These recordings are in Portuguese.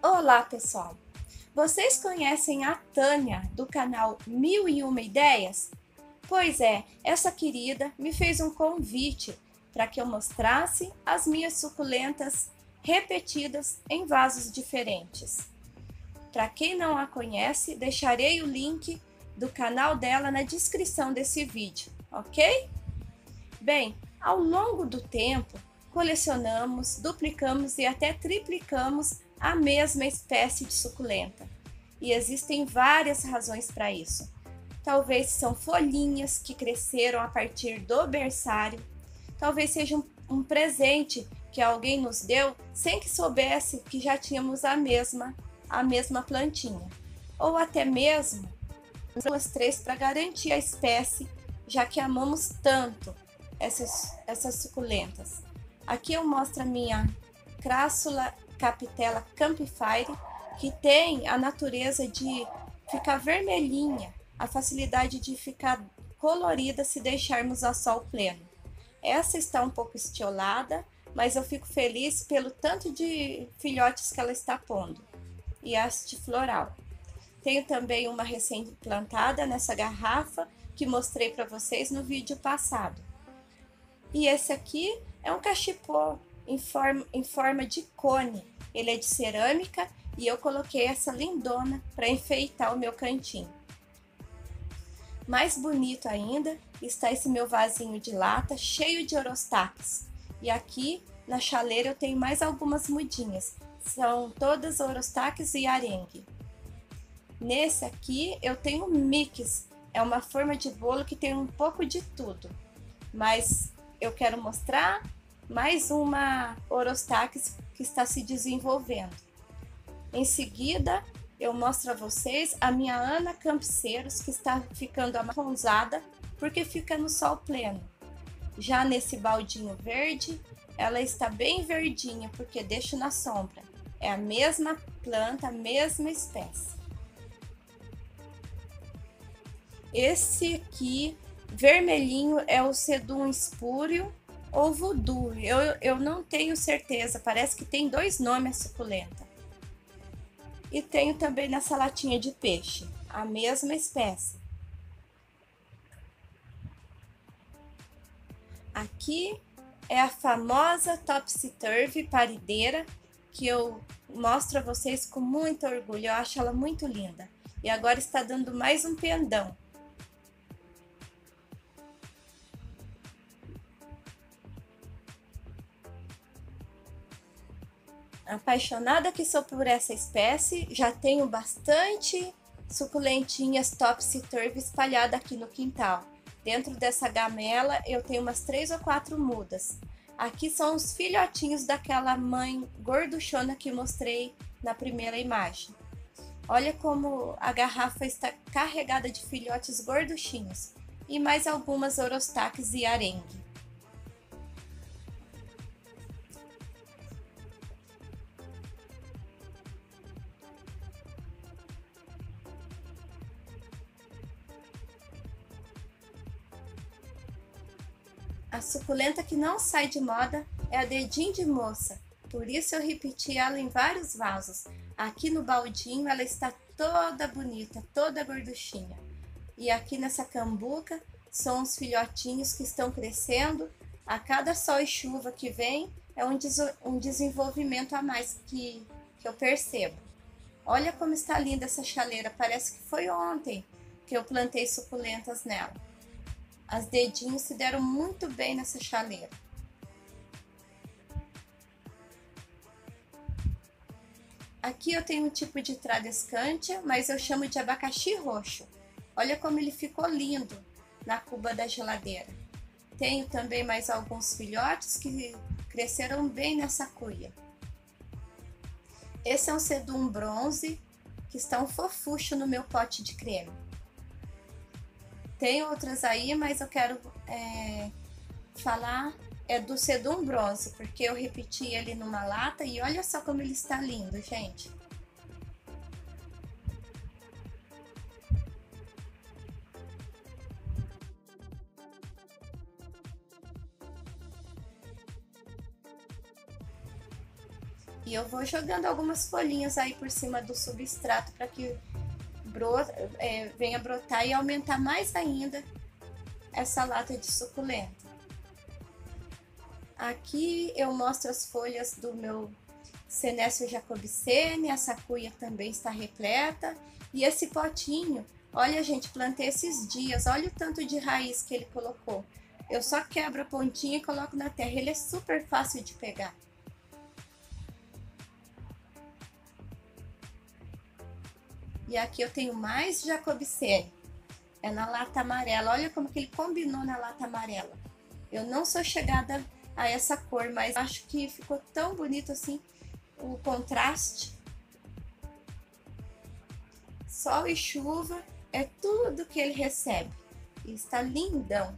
Olá, pessoal! Vocês conhecem a Tânia do canal Mil e Uma Ideias? Pois é, essa querida me fez um convite para que eu mostrasse as minhas suculentas repetidas em vasos diferentes. Para quem não a conhece, deixarei o link do canal dela na descrição desse vídeo, ok? Bem, ao longo do tempo, colecionamos, duplicamos e até triplicamos a mesma espécie de suculenta. E existem várias razões para isso. Talvez são folhinhas que cresceram a partir do berçário, talvez seja um presente que alguém nos deu sem que soubesse que já tínhamos a mesma plantinha. Ou até mesmo duas, três para garantir a espécie, já que amamos tanto essas suculentas. Aqui eu mostro a minha Crassula Capitella Campfire, que tem a natureza de ficar vermelhinha, a facilidade de ficar colorida se deixarmos a sol pleno. Essa está um pouco estiolada, mas eu fico feliz pelo tanto de filhotes que ela está pondo. E a haste floral. Tenho também uma recém-plantada nessa garrafa que mostrei para vocês no vídeo passado. E esse aqui é um cachepô em forma de cone. Ele é de cerâmica e eu coloquei essa lindona para enfeitar o meu cantinho. Mais bonito ainda está esse meu vasinho de lata cheio de Orostaques. E aqui na chaleira eu tenho mais algumas mudinhas. São todas Orostaques e arengue. Nesse aqui eu tenho mix. É uma forma de bolo que tem um pouco de tudo. Mas eu quero mostrar mais uma Orostaques que está se desenvolvendo. Em seguida, eu mostro a vocês a minha Ana Campseiros, que está ficando amarronzada porque fica no sol pleno. Já nesse baldinho verde, ela está bem verdinha porque deixo na sombra. É a mesma planta, a mesma espécie. Esse aqui, vermelhinho, é o Sedum espúreo ou voodoo. Eu não tenho certeza, parece que tem dois nomes a suculenta. E tenho também nessa latinha de peixe, a mesma espécie. Aqui é a famosa Topsy-Turvy parideira, que eu mostro a vocês com muito orgulho, eu acho ela muito linda. E agora está dando mais um pendão. Apaixonada que sou por essa espécie, já tenho bastante suculentinhas Topsy-Turvy espalhada aqui no quintal. Dentro dessa gamela eu tenho umas 3 ou 4 mudas. Aqui são os filhotinhos daquela mãe gorduchona que mostrei na primeira imagem. Olha como a garrafa está carregada de filhotes gorduchinhos e mais algumas Orostaques e arengue. A suculenta que não sai de moda é a dedinho de moça, por isso eu repeti ela em vários vasos. Aqui no baldinho ela está toda bonita, toda gorduchinha. E aqui nessa cambuca são os filhotinhos que estão crescendo. A cada sol e chuva que vem é um desenvolvimento a mais que eu percebo. Olha como está linda essa chaleira, parece que foi ontem que eu plantei suculentas nela. As dedinhos se deram muito bem nessa chaleira. Aqui eu tenho um tipo de Tradescantia, mas eu chamo de abacaxi roxo. Olha como ele ficou lindo na cuba da geladeira. Tenho também mais alguns filhotes que cresceram bem nessa cuia. Esse é um Sedum bronze, que está um fofucho no meu pote de creme. Tem outras aí, mas eu quero falar do Sedum bronze, porque eu repeti ele numa lata e olha só como ele está lindo, gente. E E eu vou jogando algumas folhinhas aí por cima do substrato para que venha brotar e aumentar mais ainda essa lata de suculenta. Aqui eu mostro as folhas do meu Senecio jacobsene, a sacuia também está repleta. E esse potinho, olha gente, plantei esses dias, olha o tanto de raiz que ele colocou. Eu só quebro a pontinha e coloco na terra, ele é super fácil de pegar. E aqui eu tenho mais jacobsene, é na lata amarela, olha como que ele combinou na lata amarela. Eu não sou chegada a essa cor, mas acho que ficou tão bonito assim o contraste. Sol e chuva é tudo que ele recebe e está lindão.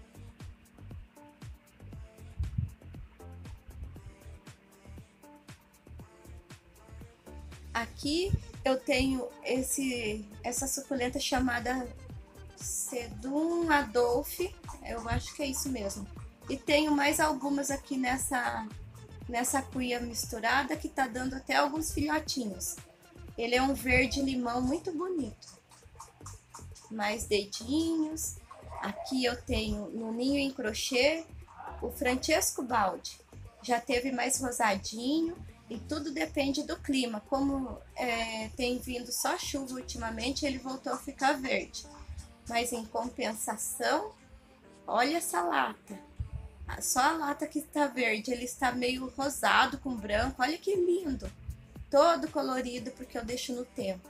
Aqui eu tenho essa suculenta chamada Sedum Adolphe, eu acho que é isso mesmo. E tenho mais algumas aqui nessa cuia misturada que tá dando até alguns filhotinhos. Ele é um verde limão muito bonito. Mais dedinhos. Aqui eu tenho no ninho em crochê o Francesco Baldi. Já teve mais rosadinho e tudo depende do clima. Como tem vindo só chuva ultimamente, ele voltou a ficar verde. Mas em compensação, olha essa lata. Só a lata que está verde, ele está meio rosado com branco. Olha que lindo! Todo colorido porque eu deixo no tempo.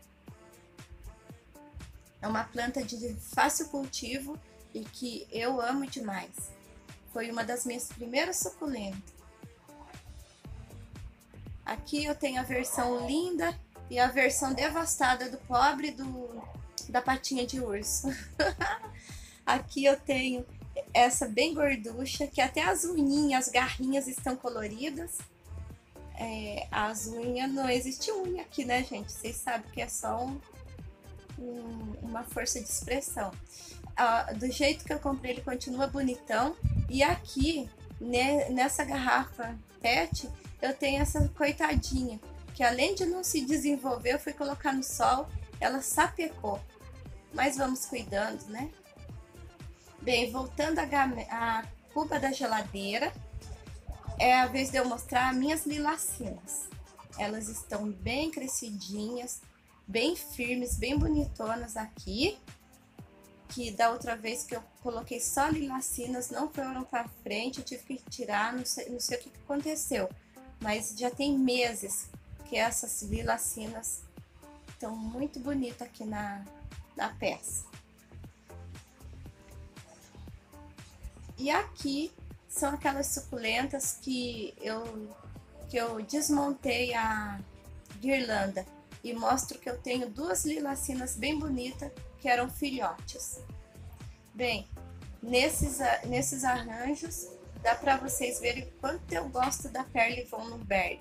É uma planta de fácil cultivo e que eu amo demais. Foi uma das minhas primeiras suculentas. Aqui eu tenho a versão linda e a versão devastada do pobre da patinha de urso. Aqui eu tenho essa bem gorducha, que até as unhinhas, as garrinhas estão coloridas. As unhas, não existe unha aqui, né, gente? Vocês sabem que é só uma força de expressão. Do jeito que eu comprei, ele continua bonitão. E aqui, nessa garrafa PET, eu tenho essa coitadinha, que além de não se desenvolver, eu fui colocar no sol, ela sapecou. Mas vamos cuidando, né? Bem, voltando à cuba da geladeira, é a vez de eu mostrar minhas lilacinas. Elas estão bem crescidinhas, bem firmes, bem bonitonas aqui. Que da outra vez que eu coloquei só lilacinas, não foram para frente, eu tive que tirar, não sei o que aconteceu. Mas já tem meses que essas lilacinas estão muito bonitas aqui na peça. E aqui são aquelas suculentas que eu desmontei a guirlanda e mostro que eu tenho duas lilacinas bem bonitas que eram filhotes. Bem, nesses arranjos dá para vocês verem quanto eu gosto da Perle von Nuberg.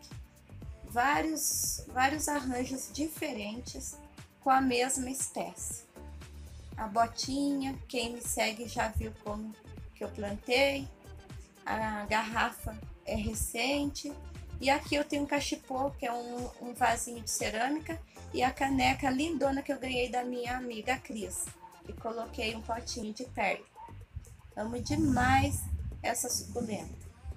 Vários arranjos diferentes com a mesma espécie. A botinha, quem me segue já viu como que eu plantei. A garrafa é recente. E aqui eu tenho um cachepô, que é um vasinho de cerâmica, e a caneca lindona que eu ganhei da minha amiga Cris. E coloquei um potinho de perle. Amo demais essa suculenta.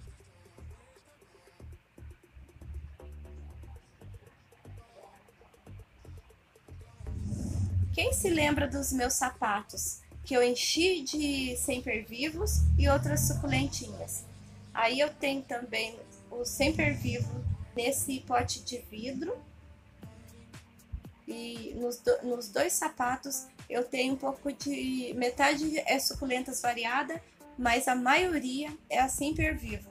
Quem se lembra dos meus sapatos? Que eu enchi de sempervivos e outras suculentinhas. Aí eu tenho também o sempervivo nesse pote de vidro. E nos dois sapatos eu tenho um pouco de... metade é suculentas variada, mas a maioria é a sempervivo.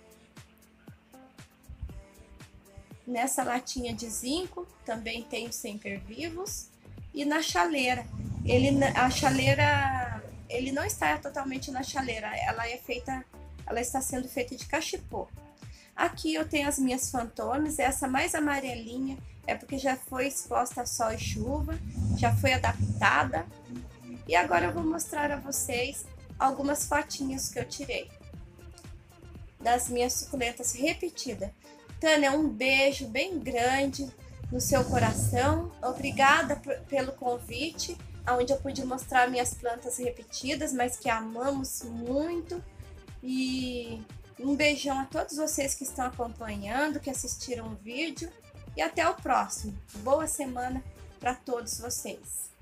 Nessa latinha de zinco também tenho sempervivos. E na chaleira, a chaleira, ele não está totalmente na chaleira, ela está sendo feita de cachepô. Aqui eu tenho as minhas fantomes, essa mais amarelinha é porque já foi exposta a sol e chuva, já foi adaptada. E agora eu vou mostrar a vocês algumas fotinhas que eu tirei das minhas suculentas repetidas. Tânia, um beijo bem grande no seu coração. Obrigada pelo convite, onde eu pude mostrar minhas plantas repetidas, mas que amamos muito. E um beijão a todos vocês que estão acompanhando, que assistiram o vídeo. E até o próximo. Boa semana para todos vocês.